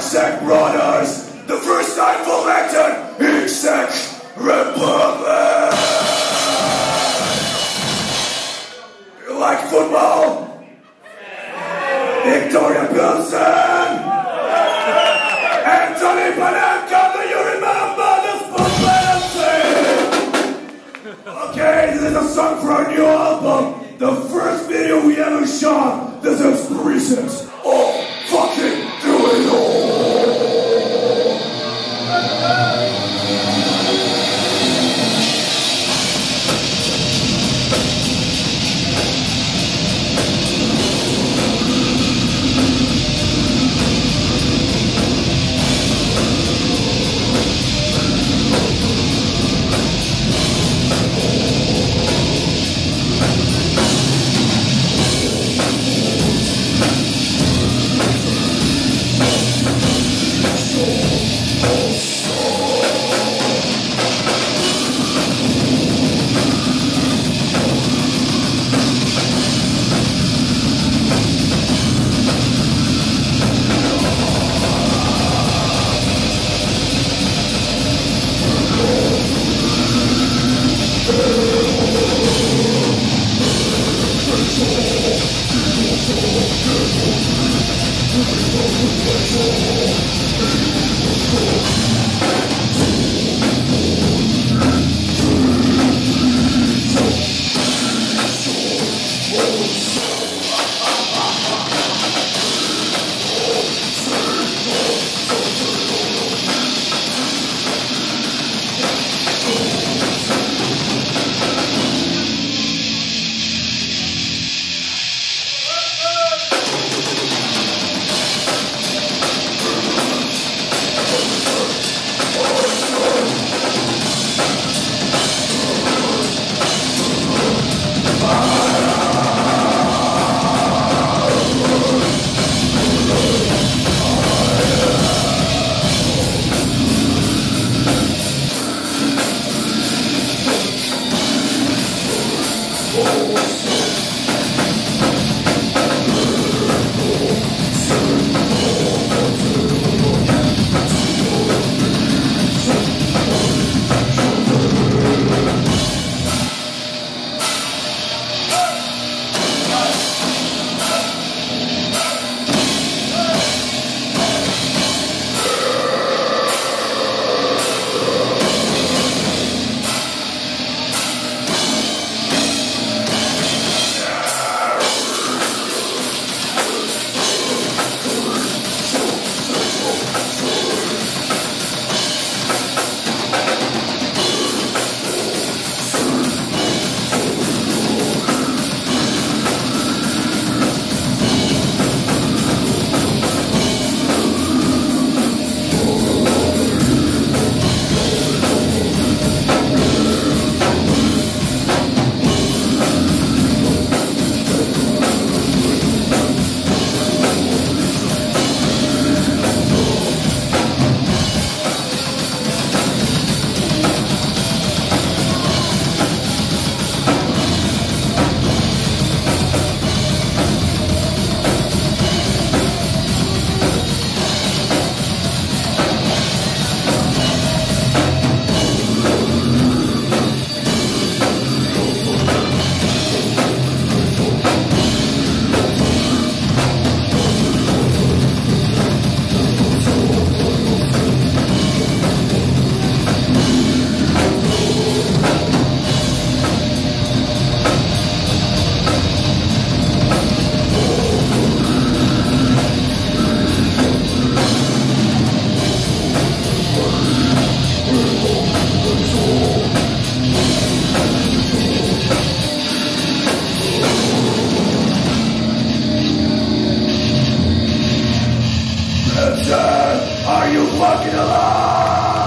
Exec Brothers, the first time elected Exec Republic. You like football? Victoria Pilsen, Anthony Panenka, do you remember the football team? Okay, this is a song for our new album. The first video we ever shot. This is 3-6 of fucking Do It All. Are you fucking alive?